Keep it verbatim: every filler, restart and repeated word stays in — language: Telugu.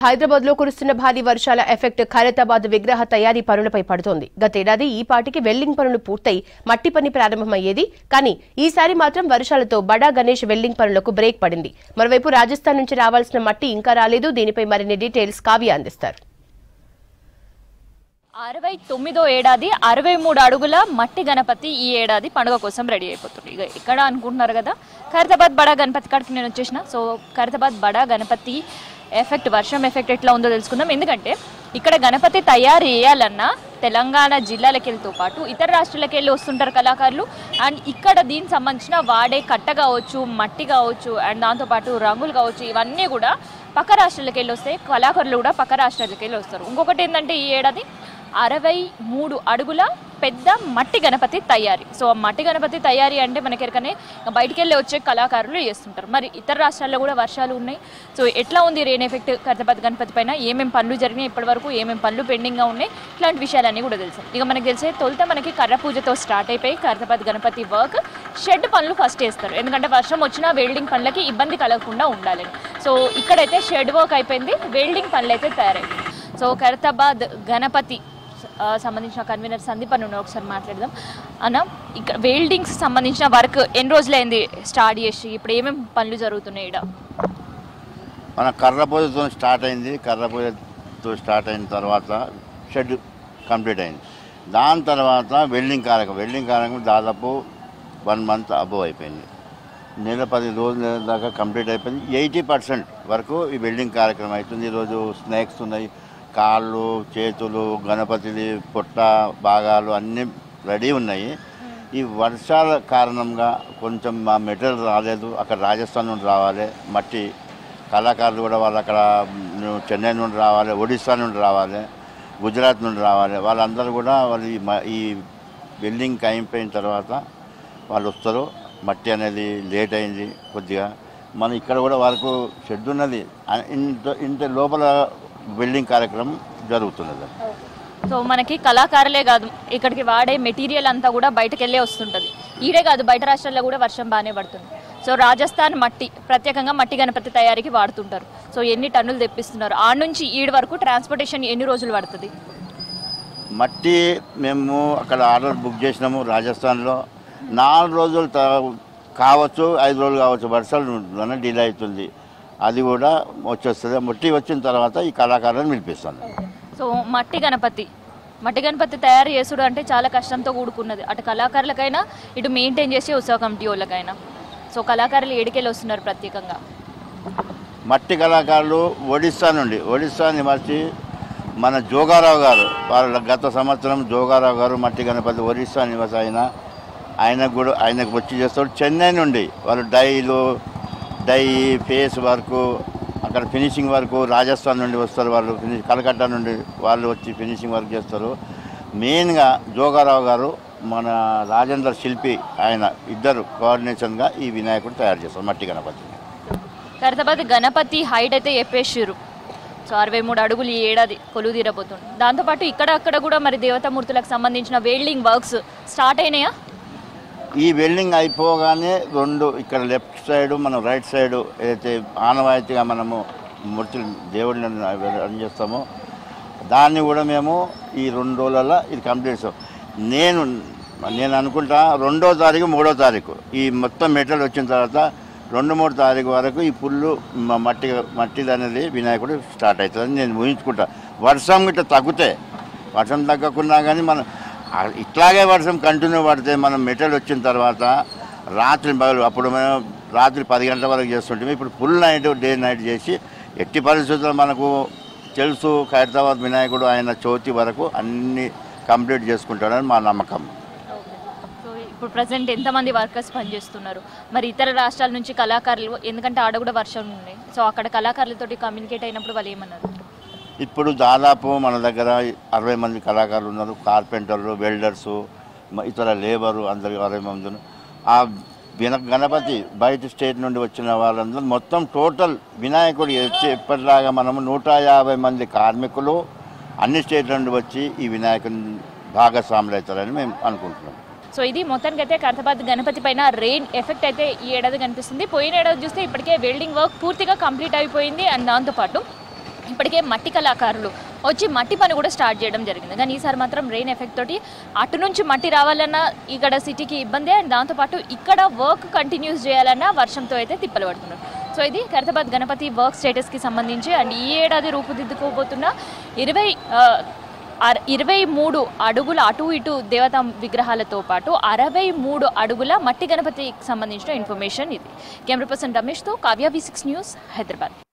హైదరాబాద్ లో కురుస్తున్న భారీ వర్షాల ఎఫెక్ట్ ఖైరతాబాద్ విగ్రహ తయారీ పనులపై పడుతోంది. గతేడాది ఈ పాటికి వెల్డింగ్ పనులు పూర్తయి మట్టి పని ప్రారంభమయ్యేది. కానీ ఈసారి మాత్రం వర్షాలతో బడా గణేష్ వెల్డింగ్ పనులకు బ్రేక్ పడింది. మరోవైపు రాజస్థాన్ నుంచి రావాల్సిన మట్టి ఇంకా రాలేదు. దీనిపై మరిన్ని డీటెయిల్స్ కావ్య అందిస్తారు. అరవై తొమ్మిదో ఏడాది అరవై మూడు అడుగుల మట్టి గణపతి ఈ ఏడాది పండుగ కోసం రెడీ అయిపోతుంది. ఇక ఇక్కడ అనుకుంటున్నారు కదా, ఖైరతాబాద్ బడా గణపతి కాడికి నేను వచ్చేసిన. సో ఖైరతాబాద్ బడా గణపతి ఎఫెక్ట్, వర్షం ఎఫెక్ట్ ఎట్లా ఉందో తెలుసుకుందాం. ఎందుకంటే ఇక్కడ గణపతి తయారు చేయాలన్నా తెలంగాణ జిల్లాలకెళ్ళతో పాటు ఇతర రాష్ట్రాలకు వెళ్ళి వస్తుంటారు కళాకారులు. అండ్ ఇక్కడ దీనికి సంబంధించిన వాడే కట్ట కావచ్చు, మట్టి కావచ్చు, అండ్ దాంతోపాటు రంగులు కావచ్చు, ఇవన్నీ కూడా పక్క రాష్ట్రాలకు వెళ్ళి వస్తాయి. కళాకారులు కూడా పక్క రాష్ట్రాలకు వెళ్ళి వస్తారు. ఇంకొకటి ఏంటంటే ఈ ఏడాది అరవై మూడు అడుగుల పెద్ద మట్టి గణపతి తయారీ. సో మట్టి గణపతి తయారీ అంటే మనకెరకనే బయటికి వెళ్ళి వచ్చే కళాకారులు చేస్తుంటారు. మరి ఇతర రాష్ట్రాల్లో కూడా వర్షాలు ఉన్నాయి. సో ఎట్లా ఉంది రెయిన్ ఎఫెక్ట్ ఖైరతాబాద్ గణపతి పైన, ఏమేమి పనులు జరిగినాయి ఇప్పటి వరకు, ఏమేమి పనులు పెండింగ్గా ఉన్నాయి, ఇట్లాంటి విషయాలన్నీ కూడా తెలుసు. ఇక మనకు తెలిసే తొలుత మనకి కర్ర పూజతో స్టార్ట్ అయిపోయి ఖైరతాబాద్ గణపతి వర్క్ షెడ్ పనులు ఫస్ట్ చేస్తారు. ఎందుకంటే వర్షం వచ్చినా వెల్డింగ్ పనులకి ఇబ్బంది కలగకుండా ఉండాలని. సో ఇక్కడైతే షెడ్ వర్క్ అయిపోయింది, వెల్డింగ్ పనులు అయితే తయారైంది. సో ఖైరతాబాద్ గణపతి సంబంధించిన కన్వీనర్ సందీప్ అని ఉన్నారు, ఒకసారి మాట్లాడదాం. అన్న, ఇక్కడ వెల్డింగ్స్ సంబంధించిన వర్క్ ఎన్ని రోజులైంది స్టార్ట్ చేసి, ఇప్పుడు ఏమేమి పనులు జరుగుతున్నాయి? ఇక్కడ మన కర్ర పూజతో స్టార్ట్ అయింది. కర్ర పూజతో స్టార్ట్ అయిన తర్వాత షెడ్ కంప్లీట్ అయింది. దాని తర్వాత వెల్డింగ్ కార్యక్రమం వెల్డింగ్ కార్యక్రమం దాదాపు వన్ మంత్ అబోవ్ అయిపోయింది. నెల పది రోజుల దాకా కంప్లీట్ అయిపోయింది. ఎయిటీ పర్సెంట్ వరకు ఈ వెల్డింగ్ కార్యక్రమం అవుతుంది. ఈరోజు స్నాక్స్ ఉన్నాయి, కాళ్ళు, చేతులు, గణపతి పొట్ట భాగాలు అన్నీ రెడీ ఉన్నాయి. ఈ వర్షాల కారణంగా కొంచెం మా మెటీరియల్ రాలేదు. అక్కడ రాజస్థాన్ నుండి రావాలి మట్టి, కళాకారులు కూడా వాళ్ళు అక్కడ చెన్నై నుండి రావాలి, ఒడిస్సా నుండి రావాలి, గుజరాత్ నుండి రావాలి. వాళ్ళందరూ కూడా వాళ్ళు ఈ బిల్డింగ్ అయిపోయిన తర్వాత వాళ్ళు వస్తారు. మట్టి అనేది లేట్ అయింది కొద్దిగా. మన ఇక్కడ కూడా వరకు షెడ్ ఉన్నది. ఇంత ఇంత లోపల బిల్డింగ్ కార్యక్రమం జరుగుతున్నది. సో మనకి కళాకారులే కాదు, ఇక్కడికి వాడే మెటీరియల్ అంతా కూడా బయటకు వెళ్ళే వస్తుంటుంది. ఈడే కాదు, బయట రాష్ట్రాల్లో కూడా వర్షం బాగానే పడుతుంది. సో రాజస్థాన్ మట్టి ప్రత్యేకంగా మట్టి గణపతి తయారీకి వాడుతుంటారు. సో ఎన్ని టన్నులు తెప్పిస్తున్నారు? ఆ నుంచి ఈడు వరకు ట్రాన్స్పోర్టేషన్ ఎన్ని రోజులు పడుతుంది? మట్టి మేము అక్కడ ఆర్డర్ బుక్ చేసినాము రాజస్థాన్లో. నాలుగు రోజులు కావచ్చు, ఐదు రోజులు కావచ్చు, వర్షాలు డిలే అవుతుంది. అది కూడా వచ్చేస్తుంది. మట్టి వచ్చిన తర్వాత ఈ కళాకారులను పిలిపిస్తాను. సో మట్టి గణపతి మట్టి గణపతి తయారు చేసుడు అంటే చాలా కష్టంతో కూడుకున్నది, అటు కళాకారులకైనా ఇటు మెయింటైన్ చేసే ఉత్సవ కమిటీ వాళ్ళకైనా. సో కళాకారులు ఏడికెళ్ళి వస్తున్నారు ప్రత్యేకంగా? మట్టి కళాకారులు ఒడిస్సా నుండి, ఒడిస్సా నివాసి మన జోగారావు గారు, వాళ్ళ గత సంవత్సరం జోగారావు గారు మట్టి గణపతి ఒడిస్సా నివాసి అయిన ఆయనకు కూడా ఆయనకు వచ్చి చేస్తాడు. చెన్నై నుండి వాళ్ళు డైలు డై ఫేస్ వర్క్, అక్కడ ఫినిషింగ్ వర్క్ రాజస్థాన్ నుండి వస్తారు వాళ్ళు, ఫినిష్ కలకత్తా నుండి వాళ్ళు వచ్చి ఫినిషింగ్ వర్క్ చేస్తారు. మెయిన్గా జోగారావు గారు, మన రాజేంద్ర శిల్పి, ఆయన ఇద్దరు కోఆర్డినేషన్గా ఈ వినాయకుడు తయారు చేస్తారు మట్టి గణపతి. ఖైరతాబాద్ గణపతి హైట్ అయితే చెప్పేసారు. సో అరవై మూడు అడుగులు ఈ ఏడాది కొలువు తీరబోతుంది. దాంతోపాటు ఇక్కడ అక్కడ కూడా మరి దేవతామూర్తులకు సంబంధించిన వెల్డింగ్ వర్క్స్ స్టార్ట్ అయినాయా? ఈ వెల్డింగ్ అయిపోగానే రెండు ఇక్కడ లెఫ్ట్ సైడు, మనం రైట్ సైడు ఏదైతే ఆనవాయితీగా మనము మూర్తులు దేవుడిని రన్ చేస్తామో దాన్ని కూడా మేము ఈ రెండు రోజులలో ఇది కంప్లీట్ చేస్తాం. నేను నేను అనుకుంటా రెండో తారీఖు మూడో తారీఖు ఈ మొత్తం మెటీరియల్ వచ్చిన తర్వాత రెండు మూడు తారీఖు వరకు ఈ పుల్లు మట్టి మట్టిది అనేది వినాయకుడు స్టార్ట్ అవుతుందని నేను ఊహించుకుంటా. వర్షం గిట్ట తగ్గితే, వర్షం తగ్గకున్నా కానీ మనం ఇట్లాగే వర్షం కంటిన్యూ పడితే మనం మెటీరియల్ వచ్చిన తర్వాత రాత్రి పగలు, అప్పుడు మేము రాత్రి పది గంటల వరకు చేస్తుంటాము. ఇప్పుడు ఫుల్ నైట్ డే నైట్ చేసి ఎట్టి పరిస్థితుల్లో మనకు తెలుసు ఖైరతాబాద్ వినాయకుడు ఆయన చవితి వరకు అన్నీ కంప్లీట్ చేసుకుంటాడని మా నమ్మకం. సో ఇప్పుడు ప్రజెంట్ ఎంతమంది వర్కర్స్ పనిచేస్తున్నారు? మరి ఇతర రాష్ట్రాల నుంచి కళాకారులు, ఎందుకంటే ఆడ కూడా వర్షం ఉన్నాయి, సో అక్కడ కళాకారులతోటి కమ్యూనికేట్ అయినప్పుడు వాళ్ళు ఏమన్నారు? ఇప్పుడు దాదాపు మన దగ్గర అరవై మంది కళాకారులు ఉన్నారు. కార్పెంటర్లు, వెల్డర్సు, ఇతర లేబరు అందరు అరవై మంది. ఆ విన గణపతి బయట స్టేట్ నుండి వచ్చిన వాళ్ళందరూ మొత్తం టోటల్ వినాయకుడు వచ్చి ఎప్పటిలాగా మనము నూట యాభై మంది కార్మికులు అన్ని స్టేట్ల నుండి వచ్చి ఈ వినాయకుని భాగస్వాములు అవుతారని మేము అనుకుంటున్నాం. సో ఇది మొత్తానికి అయితే ఖైరతాబాద్ గణపతి పైన రెయిన్ ఎఫెక్ట్ అయితే ఈ ఏడాది కనిపిస్తుంది. పోయిన ఏడాది చూస్తే ఇప్పటికే వెల్డింగ్ వర్క్ పూర్తిగా కంప్లీట్ అయిపోయింది. అండ్ దాంతోపాటు ఇప్పటికే మట్టి కళాకారులు వచ్చి మట్టి పని కూడా స్టార్ట్ చేయడం జరిగింది. కానీ ఈసారి మాత్రం రెయిన్ ఎఫెక్ట్ తోటి అటు నుంచి మట్టి రావాలన్నా ఇక్కడ సిటీకి ఇబ్బంది, అండ్ దాంతోపాటు ఇక్కడ వర్క్ కంటిన్యూస్ చేయాలన్నా వర్షంతో అయితే తిప్పలు పడుతున్నారు. సో ఇది ఖైరతాబాద్ గణపతి వర్క్ స్టేటస్కి సంబంధించి. అండ్ ఈ ఏడాది రూపుదిద్దుకోబోతున్న ఇరవై ఇరవై మూడు అడుగుల అటు ఇటు దేవతా విగ్రహాలతో పాటు అరవై మూడు అడుగుల మట్టి గణపతికి సంబంధించిన ఇన్ఫర్మేషన్ ఇది. కెమెరా పర్సన్ రమేష్తో Kavya V six news, Hyderabad.